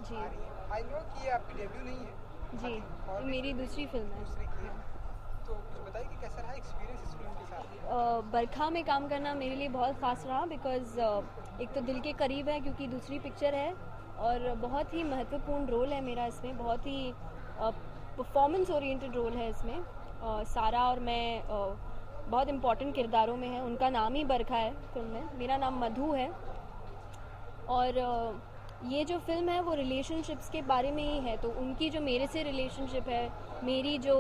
Ji. I know कि ये आपकी डेब्यू नहीं है जी, और मेरी दूसरी फिल्म है। दूसरी की है, तो कुछ बताइए कि कैसा रहा एक्सपीरियंस इस फिल्म के साथ? बरखा में काम करना मेरे लिए बहुत ख़ास रहा बिकॉज़ एक तो दिल के करीब है क्योंकि दूसरी पिक्चर है और बहुत ही महत्वपूर्ण रोल है मेरा इसमें, बहुत ही परफॉर्मेंस ओरिएंटेड रोल है इसमें। सारा और मैं बहुत इम्पॉर्टेंट किरदारों में हैं, उनका नाम ही बरखा है फिल्म में, मेरा नाम मधु है। और ये जो फिल्म है वो रिलेशनशिप्स के बारे में ही है, तो उनकी जो मेरे से रिलेशनशिप है, मेरी जो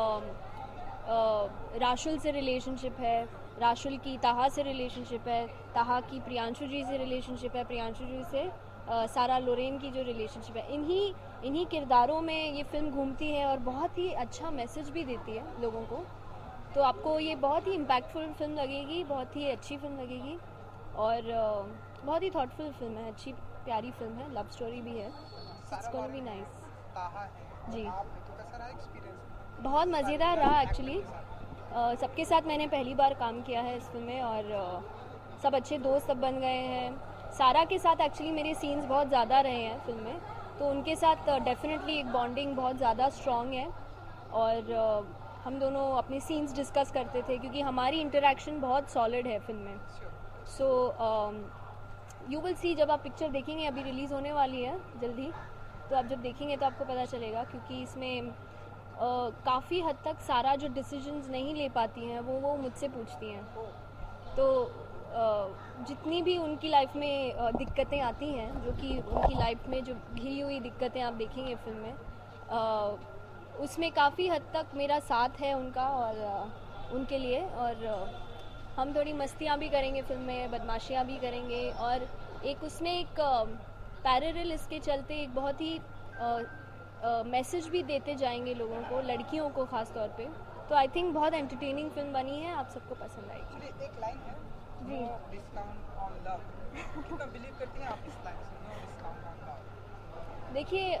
राशुल से रिलेशनशिप है, राशुल की ताहा से रिलेशनशिप है, ताहा की प्रियांशु जी से रिलेशनशिप है, प्रियांशु जी से सारा लोरेन की जो रिलेशनशिप है, इन्हीं किरदारों में ये फिल्म घूमती है और बहुत ही अच्छा मैसेज भी देती है लोगों को। तो आपको ये बहुत ही इम्पैक्टफुल फिल्म लगेगी, बहुत ही अच्छी फिल्म लगेगी और बहुत ही थॉटफुल फिल्म है, अच्छी प्यारी फिल्म है, लव स्टोरी भी है। It's gonna be nice. Taha है जी, आप तो कैसा रहा एक्सपीरियंस? बहुत मज़ेदार रहा एक्चुअली। सबके साथ मैंने पहली बार काम किया है इस फिल्म में और सब अच्छे दोस्त सब बन गए हैं। सारा के साथ एक्चुअली मेरे सीन्स बहुत ज़्यादा रहे हैं फिल्म में, तो उनके साथ डेफिनेटली एक बॉन्डिंग बहुत ज़्यादा स्ट्रॉन्ग है और हम दोनों अपने सीन्स डिस्कस करते थे क्योंकि हमारी इंटरेक्शन बहुत सॉलिड है फिल्म में। सो यू विल सी, जब आप पिक्चर देखेंगे, अभी रिलीज़ होने वाली है जल्दी, तो आप जब देखेंगे तो आपको पता चलेगा क्योंकि इसमें काफ़ी हद तक सारा जो डिसीजंस नहीं ले पाती हैं वो मुझसे पूछती हैं। तो जितनी भी उनकी लाइफ में दिक्कतें आती हैं, जो कि उनकी लाइफ में जो घिरी हुई दिक्कतें आप देखेंगे फिल्म में, उसमें काफ़ी हद तक मेरा साथ है उनका और उनके लिए। और हम थोड़ी मस्तियाँ भी करेंगे फिल्म में, बदमाशियाँ भी करेंगे और एक उसमें एक पैरेलल इसके चलते एक बहुत ही मैसेज भी देते जाएंगे लोगों को, लड़कियों को ख़ास तौर पे। तो आई थिंक बहुत एंटरटेनिंग फिल्म बनी है, आप सबको पसंद आएगी। एक लाइन है, जी। नो डिस्काउंट ऑन लव, कितना बिलीव करती हैं आप इस लाइन से, नो डिस्काउंट ऑन लव? देखिए,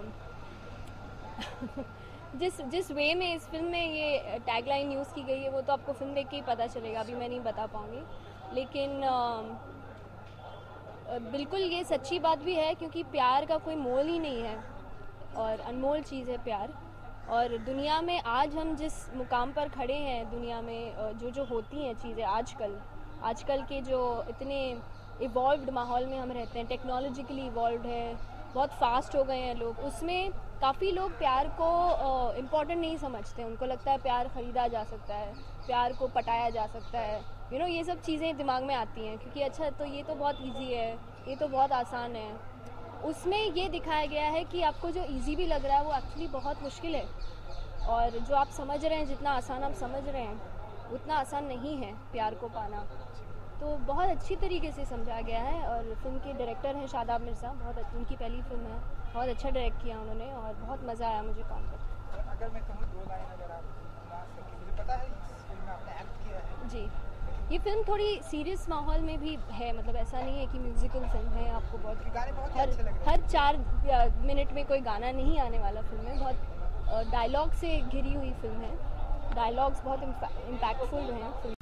जिस वे में इस फिल्म में ये टैगलाइन यूज़ की गई है वो तो आपको फिल्म देख के ही पता चलेगा, अभी मैं नहीं बता पाऊँगी। लेकिन बिल्कुल ये सच्ची बात भी है क्योंकि प्यार का कोई मोल ही नहीं है और अनमोल चीज़ है प्यार। और दुनिया में आज हम जिस मुकाम पर खड़े हैं, दुनिया में जो होती हैं चीज़ें आजकल के जो इतने इवॉल्व्ड माहौल में हम रहते हैं, टेक्नोलॉजिकली इवॉल्व्ड है, बहुत फास्ट हो गए हैं लोग, उसमें काफ़ी लोग प्यार को इम्पॉर्टेंट नहीं समझते। उनको लगता है प्यार ख़रीदा जा सकता है, प्यार को पटाया जा सकता है, ये सब चीज़ें दिमाग में आती हैं क्योंकि अच्छा तो ये तो बहुत इजी है, ये तो बहुत आसान है। उसमें ये दिखाया गया है कि आपको जो इजी भी लग रहा है वो एक्चुअली बहुत मुश्किल है और जो आप समझ रहे हैं, जितना आसान आप समझ रहे हैं उतना आसान नहीं है प्यार को पाना। तो बहुत अच्छी तरीके से समझा गया है और फिल्म के डायरेक्टर हैं शादाब मिर्ज़ा, बहुत उनकी पहली फिल्म है, बहुत अच्छा डायरेक्ट किया उन्होंने और बहुत मज़ा आया मुझे काम करके। अगर मैं कहूँ दो लाइन अगर आप गा सकें, मुझे पता है इस फिल्म में आपने एक्ट किया है। जी, ये फिल्म थोड़ी सीरियस माहौल में भी है, मतलब ऐसा नहीं है कि म्यूज़िकल फिल्म है। आपको गाने बहुत अच्छे लग रहे हैं। हर 4 मिनट में कोई गाना नहीं आने वाला फिल्म में, बहुत डायलॉग से घिरी हुई फिल्म है, डायलॉग्स बहुत इम्पैक्टफुल हैं फिल्म